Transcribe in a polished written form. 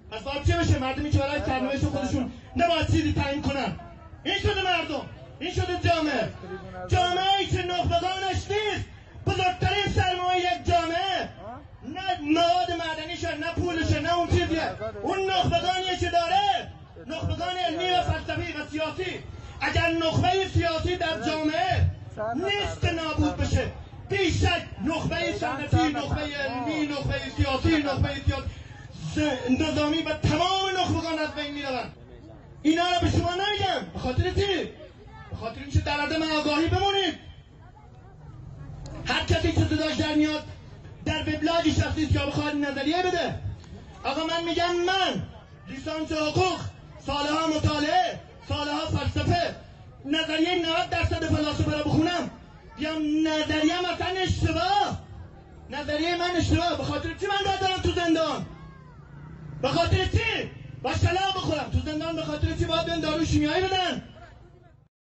پس باید چه بشه؟ مردمی که برای کرنامه‌اش خودشون نباید چیزی تعیین کنن. این شده مردم، این شده جامعه‌ای که نخبگانش نیست. بزرگترین سرمایه یک جامعه نه مواد معدنیشه، نه پولشه، نه اون چیزیه. اون نخبگانیه که داره، نخبگان علمی و فلسفی و سیاسی. اگر نخبه سیاسی در جامعه نیست نابود بشه، بیشک نخبه صنعتی، نخبه علمی، نخبه سیاسی، نظامی و تمام نخبگان از بین میروند. اینا رو به شما نمیگم. به خاطر چی؟ به خاطر اینکه در عدم آگاهی بمونید. هر کسی که صداش در میاد در وبلاگی شخصی که بخواد نظریه بده. آقا من میگم، من لیسانس حقوق، سالها مطالعه، سالها فلسفه، نظریه 90% فلاسفه رو بخونم، بیام نظریه مثلا اشتباه، نظریه من اشتباه. به خاطر چی من باید دارم تو زندان؟ به خاطر چی؟ با شلا بخورم تو زندان؟ به خاطر چی باید بهم دارو شیمیایی بدن؟